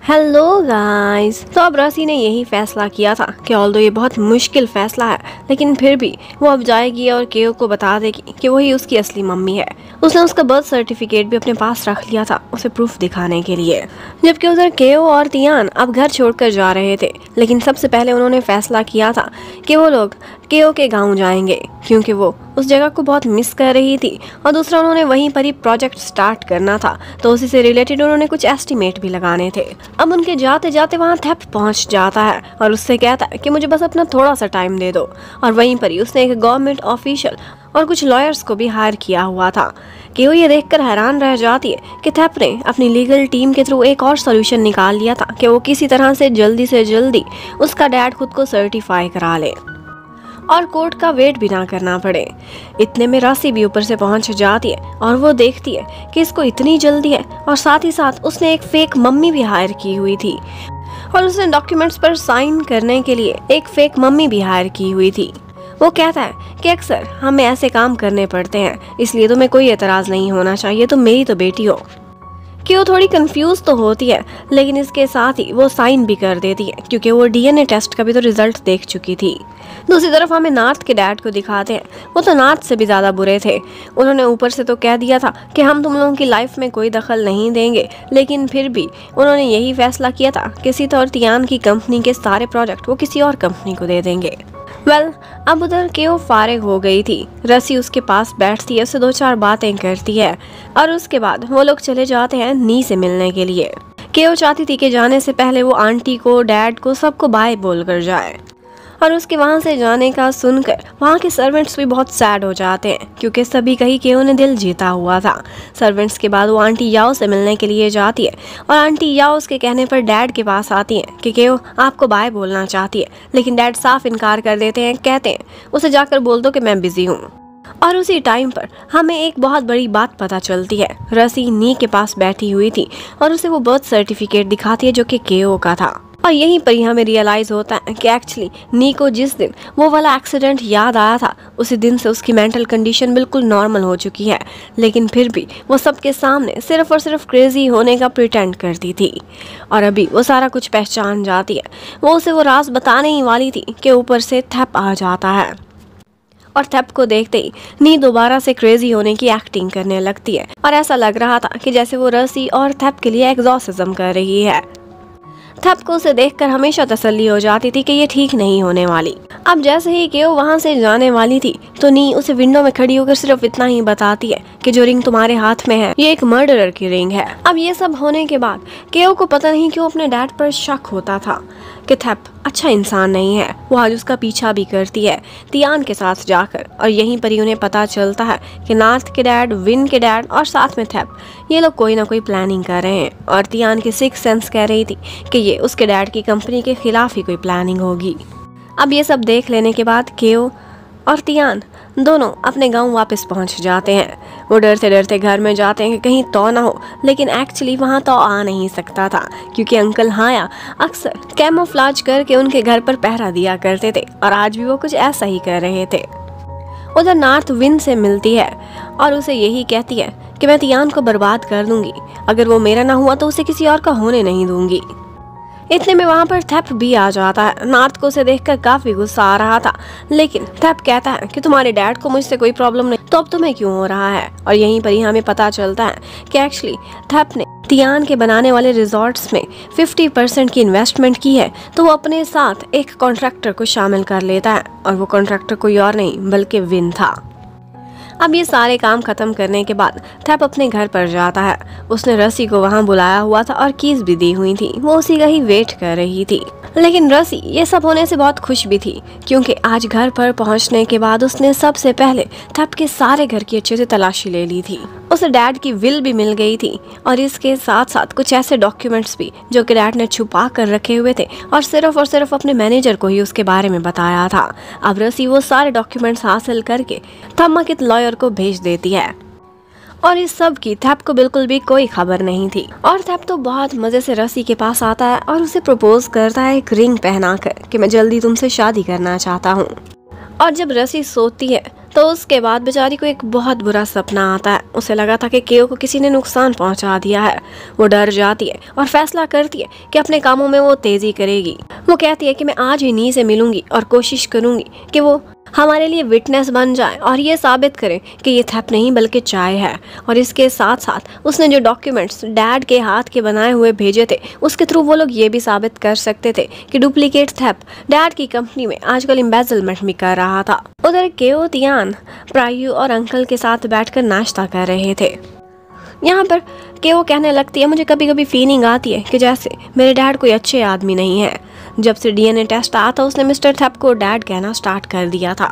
Hello guys. तो अब रसी ने यही फैसला किया था कि ऑल्दो ये बहुत मुश्किल फैसला है, लेकिन फिर भी वो अब जाएगी और केओ को बता देगी कि वही उसकी असली मम्मी है। उसने उसका बर्थ सर्टिफिकेट भी अपने पास रख लिया था उसे प्रूफ दिखाने के लिए। जबकि उधर केओ और तियान अब घर छोड़कर जा रहे थे, लेकिन सबसे पहले उन्होंने फैसला किया था कि वो लोग केओ के गाँव जाएंगे क्योंकि वो उस जगह को बहुत मिस कर रही थी, और दूसरा उन्होंने वहीं पर ही प्रोजेक्ट स्टार्ट करना था, तो उसी से रिलेटेड उन्होंने कुछ एस्टिमेट भी लगाने थे। अब उनके जाते जाते वहाँ थेप पहुँच जाता है और उससे कहता है कि मुझे बस अपना थोड़ा सा टाइम दे दो, और वहीं पर ही उसने एक गवर्नमेंट ऑफिशियल और कुछ लॉयर्स को भी हायर किया हुआ था कि वो ये देखकर हैरान रह जाती है कि थेप ने अपनी लीगल टीम के थ्रू एक और सोल्यूशन निकाल लिया था कि वो किसी तरह से जल्दी उसका डैड खुद को सर्टिफाई करा ले और कोर्ट का वेट भी ना करना पड़े। इतने में राशि भी ऊपर से पहुंच जाती है और वो देखती है कि इसको इतनी जल्दी है, और साथ ही साथ उसने एक फेक मम्मी भी हायर की हुई थी और उसने डॉक्यूमेंट्स पर साइन करने के लिए एक फेक मम्मी भी हायर की हुई थी। वो कहता है कि अक्सर हमें ऐसे काम करने पड़ते हैं, इसलिए तुम्हें कोई एतराज नहीं होना चाहिए, तुम मेरी तो बेटी हो। कि वो थोड़ी कंफ्यूज तो होती है, लेकिन इसके साथ ही वो साइन भी कर देती है क्योंकि वो डीएनए टेस्ट का भी तो रिजल्ट देख चुकी थी। दूसरी तरफ हमें नार्थ के डैड को दिखाते हैं, वो तो नार्थ से भी ज़्यादा बुरे थे। उन्होंने ऊपर से तो कह दिया था कि हम तुम लोगों की लाइफ में कोई दखल नहीं देंगे, लेकिन फिर भी उन्होंने यही फैसला किया था कि सीता और तियान की कंपनी के सारे प्रोजेक्ट वो किसी और कंपनी को दे देंगे। अब उधर केओ फारिग हो गई थी। रसी उसके पास बैठती है, उससे 2-4 बातें करती है और उसके बाद वो लोग चले जाते हैं नी से मिलने के लिए। केओ चाहती थी कि जाने से पहले वो आंटी को, डैड को, सबको बाय बोल कर जाए, और उसके वहाँ से जाने का सुनकर वहाँ के सर्वेंट्स भी बहुत सैड हो जाते हैं क्योंकि सभी का ही केओ ने दिल जीता हुआ था। सर्वेंट्स के बाद वो आंटी याओ से मिलने के लिए जाती है और आंटी याओ उसके कहने पर डैड के पास आती हैं कि केओ आपको बाय बोलना चाहती है, लेकिन डैड साफ इनकार कर देते हैं, कहते हैं उसे जाकर बोल दो कि मैं बिजी हूँ। और उसी टाइम पर हमें एक बहुत बड़ी बात पता चलती है। रसी नी के पास बैठी हुई थी और उसे वो बर्थ सर्टिफिकेट दिखाती है जो कि केओ का था, और यहीं पर ही हमें रियलाइज होता है कि एक्चुअली नी को जिस दिन वो वाला एक्सीडेंट याद आया था उसी दिन से उसकी मेंटल कंडीशन बिल्कुल नॉर्मल हो चुकी है, लेकिन फिर भी वो सबके सामने सिर्फ और सिर्फ क्रेजी होने का प्रिटेंड करती थी। और अभी वो सारा कुछ पहचान जाती है। वो उसे वो राज बताने ही वाली थी कि ऊपर से थेप आ जाता है, और थेप को देखते ही नी दोबारा से क्रेजी होने की एक्टिंग करने लगती है, और ऐसा लग रहा था कि जैसे वो रसी और थेप के लिए एग्जॉर्सिज्म कर रही है। थेप को उसे देखकर हमेशा तसल्ली हो जाती थी कि ये ठीक नहीं होने वाली। अब जैसे ही केओ वहाँ से जाने वाली थी तो नी उसे विंडो में खड़ी होकर सिर्फ इतना ही बताती है कि जो रिंग तुम्हारे हाथ में है ये एक मर्डरर की रिंग है। अब ये सब होने के बाद केओ को पता नहीं क्यों अपने डैड पर शक होता था कि थेप अच्छा इंसान नहीं है। वो आज उसका पीछा भी करती है तियान के साथ जाकर, और यहीं पर ही उन्हें पता चलता है कि नार्थ के डैड, विन के डैड और साथ में थेप ये लोग कोई ना कोई प्लानिंग कर रहे हैं, और तियान की सिक्स सेंस कह रही थी कि ये उसके डैड की कंपनी के खिलाफ ही कोई प्लानिंग होगी। अब ये सब देख लेने के बाद केओ और तियान दोनों अपने गांव वापस पहुंच जाते हैं। वो डरते डरते घर में जाते हैं कि कहीं तो ना हो, लेकिन एक्चुअली वहां तो आ नहीं सकता था क्योंकि अंकल हाया अक्सर कैमोफ्लाज करके उनके घर पर पहरा दिया करते थे, और आज भी वो कुछ ऐसा ही कर रहे थे। उधर नार्थ विन से मिलती है और उसे यही कहती है कि मैं तियान को बर्बाद कर दूंगी, अगर वो मेरा ना हुआ तो उसे किसी और का होने नहीं दूंगी। इतने में वहाँ पर थेप भी आ जाता है। नार्थ को उसे देखकर काफी गुस्सा आ रहा था, लेकिन थेप कहता है कि तुम्हारे डैड को मुझसे कोई प्रॉब्लम नहीं, तो अब तुम्हें क्यों हो रहा है। और यहीं पर ही हमें पता चलता है कि एक्चुअली थेप ने तियान के बनाने वाले रिजॉर्ट्स में 50% की इन्वेस्टमेंट की है, तो वो अपने साथ एक कॉन्ट्रैक्टर को शामिल कर लेता है, और वो कॉन्ट्रैक्टर कोई और नहीं बल्कि विन था। अब ये सारे काम खत्म करने के बाद थेप अपने घर पर जाता है। उसने रसी को वहाँ बुलाया हुआ था और कीज भी दी हुई थी, वो उसी का ही वेट कर रही थी। लेकिन रसी ये सब होने से बहुत खुश भी थी क्योंकि आज घर पर पहुंचने के बाद उसने सबसे पहले थेप के सारे घर की अच्छे से तलाशी ले ली थी। उसे डैड की विल भी मिल गई थी, और इसके साथ साथ कुछ ऐसे डॉक्यूमेंट्स भी जो कि डैड ने छुपा कर रखे हुए थे और सिर्फ अपने मैनेजर को ही उसके बारे में बताया था। अब रसी वो सारे डॉक्यूमेंट्स हासिल करके थम्माकित लॉयर को भेज देती है, और इस सब की थेप को बिल्कुल भी कोई खबर नहीं थी। और थेप तो बहुत मजे से रसी के पास आता है और उसे प्रपोज करता है एक रिंग पहनाकर कि मैं जल्दी तुमसे शादी करना चाहता हूँ। और जब रसी सोती है तो उसके बाद बेचारी को एक बहुत बुरा सपना आता है। उसे लगा था कि केओ को किसी ने नुकसान पहुंचा दिया है। वो डर जाती है और फैसला करती है कि अपने कामों में वो तेजी करेगी। वो कहती है कि मैं आज ही नी से मिलूंगी और कोशिश करूंगी कि वो हमारे लिए विटनेस बन जाए और ये साबित करें कि ये थेप नहीं बल्कि चाय है। और इसके साथ साथ उसने जो डॉक्यूमेंट्स डैड के हाथ के बनाए हुए भेजे थे, उसके थ्रू वो लोग ये भी साबित कर सकते थे कि डुप्लीकेट थेप डैड की कंपनी में आजकल एम्बेजलमेंट भी कर रहा था। उधर केओ, तियान, प्रायु और अंकल के साथ बैठकर नाश्ता कर रहे थे। यहाँ पर केओ कहने लगती है, मुझे कभी कभी फीलिंग आती है कि जैसे मेरे डैड कोई अच्छे आदमी नहीं है। जब से डीएनए टेस्ट आया था उसने मिस्टर थेप को डैड कहना स्टार्ट कर दिया था।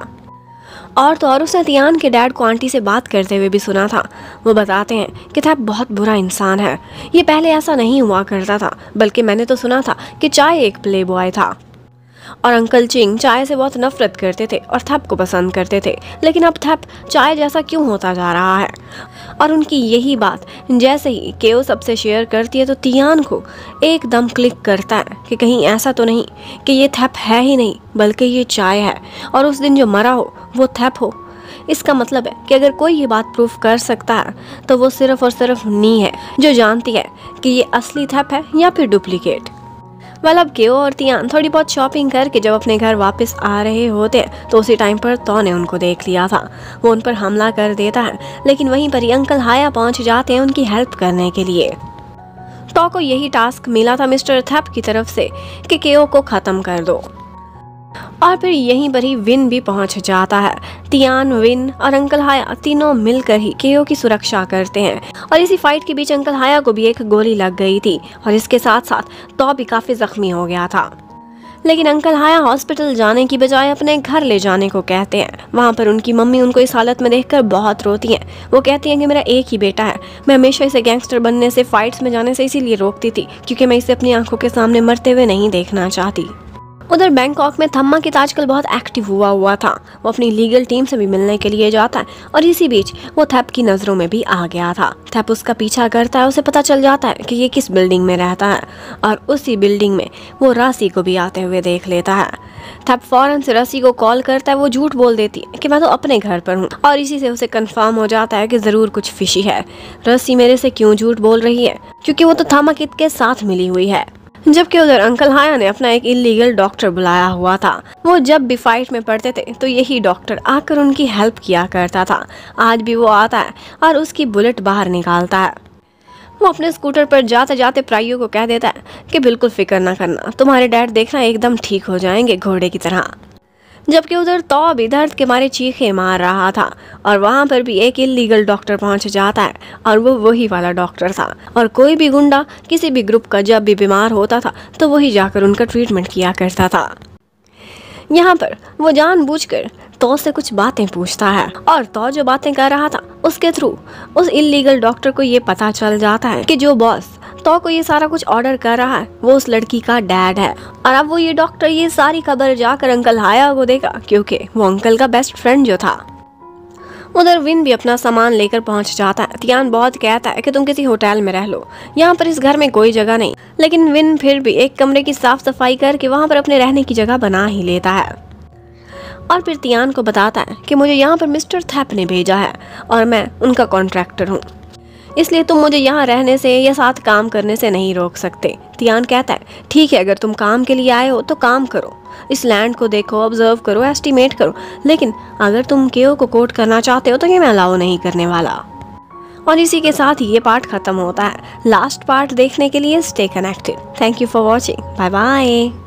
और तो और उसने तियान के डैड को आंटी से बात करते हुए भी सुना था। वो बताते हैं कि थेप बहुत बुरा इंसान है। ये पहले ऐसा नहीं हुआ करता था, बल्कि मैंने तो सुना था कि चाय एक प्ले बॉय था। और अंकल चिंग चाय से बहुत नफरत करते थे और थेप को पसंद करते थे, लेकिन अब थेप चाय जैसा क्यों होता जा रहा है। और उनकी यही बात जैसे ही केओ सबसे शेयर करती है तो तियान को एकदम क्लिक करता है कि कहीं ऐसा तो नहीं कि ये थेप है ही नहीं बल्कि ये चाय है और उस दिन जो मरा हो वो थेप हो। इसका मतलब है कि अगर कोई ये बात प्रूफ कर सकता है तो वो सिर्फ और सिर्फ नी है, जो जानती है कि ये असली थेप है या फिर डुप्लीकेट। अब केओ और तियान थोड़ी बहुत शॉपिंग करके जब अपने घर वापस आ रहे होते हैं तो उसी टाइम पर तो ने उनको देख लिया था। वो उन पर हमला कर देता है, लेकिन वहीं पर ही अंकल हाया पहुंच जाते हैं उनकी हेल्प करने के लिए। तो को यही टास्क मिला था मिस्टर थेप की तरफ से कि केओ को खत्म कर दो। और फिर यहीं पर ही विन भी पहुंच जाता है। तियान, विन और अंकल हाया तीनों मिलकर ही केओ की सुरक्षा करते हैं। और इसी फाइट के बीच अंकल हाया को भी एक गोली लग गई थी और इसके साथ साथ तो भी काफी जख्मी हो गया था। लेकिन अंकल हाया हॉस्पिटल जाने की बजाय अपने घर ले जाने को कहते हैं। वहाँ पर उनकी मम्मी उनको इस हालत में देखकर बहुत रोती हैं। वो कहती हैं कि मेरा एक ही बेटा है, मैं हमेशा इसे गैंगस्टर बनने से, फाइट्स में जाने से इसीलिए रोकती थी क्योंकि मैं इसे अपनी आंखों के सामने मरते हुए नहीं देखना चाहती। उधर बैंकॉक में थम्मा कित आजकल बहुत एक्टिव हुआ था। वो अपनी लीगल टीम से भी मिलने के लिए जाता है और इसी बीच वो थेप की नज़रों में भी आ गया था। थेप उसका पीछा करता है, उसे पता चल जाता है कि ये किस बिल्डिंग में रहता है और उसी बिल्डिंग में वो राशि को भी आते हुए देख लेता है। थेप फौरन से राशि को कॉल करता है। वो झूठ बोल देती है कि मैं तो अपने घर पर हूँ और इसी से उसे कंफर्म हो जाता है कि ज़रूर कुछ फिशी है। राशि मेरे से क्यों झूठ बोल रही है, क्योंकि वो तो थम्मा कित के साथ मिली हुई है। जबकि उधर अंकल हाया ने अपना एक इलीगल डॉक्टर बुलाया हुआ था। वो जब भी फाइट में पड़ते थे तो यही डॉक्टर आकर उनकी हेल्प किया करता था। आज भी वो आता है और उसकी बुलेट बाहर निकालता है। वो अपने स्कूटर पर जाते जाते प्रायु को कह देता है कि बिल्कुल फिक्र ना करना, तुम्हारे डैड देखना एकदम ठीक हो जाएंगे घोड़े की तरह। जबकि उधर तो भी दर्द के मारे चीखें मार रहा था और वहाँ पर भी एक इलीगल डॉक्टर पहुँच जाता है और वो वही वाला डॉक्टर था। और कोई भी गुंडा किसी भी ग्रुप का जब भी बीमार होता था तो वही जाकर उनका ट्रीटमेंट किया करता था। यहाँ पर वो जानबूझकर तो से कुछ बातें पूछता है और तो जो बातें कर रहा था उसके थ्रू उस इलीगल डॉक्टर को ये पता चल जाता है कि जो बॉस तो को ये सारा कुछ ऑर्डर कर रहा है वो उस लड़की का डैड है। और अब वो ये डॉक्टर ये सारी खबर जाकर अंकल हाया को देगा क्योंकि वो अंकल का बेस्ट फ्रेंड जो था। उधर विन भी अपना सामान लेकर पहुंच जाता है। तियान बहुत कहता है कि तुम किसी होटल में रह लो, यहाँ पर इस घर में कोई जगह नहीं, लेकिन विन फिर भी एक कमरे की साफ सफाई करके वहाँ पर अपने रहने की जगह बना ही लेता है। और फिर तियान को बताता है कि मुझे यहाँ पर मिस्टर थेप ने भेजा है और मैं उनका कॉन्ट्रैक्टर हूँ, इसलिए तुम मुझे यहाँ रहने से या साथ काम करने से नहीं रोक सकते। तियान कहता है ठीक है, अगर तुम काम के लिए आए हो तो काम करो, इस लैंड को देखो, ऑब्जर्व करो, एस्टिमेट करो, लेकिन अगर तुम केओ को कोर्ट करना चाहते हो तो ये मैं अलाउ नहीं करने वाला। और इसी के साथ ही ये पार्ट खत्म होता है। लास्ट पार्ट देखने के लिए stay connected. Thank you for watching. Bye bye.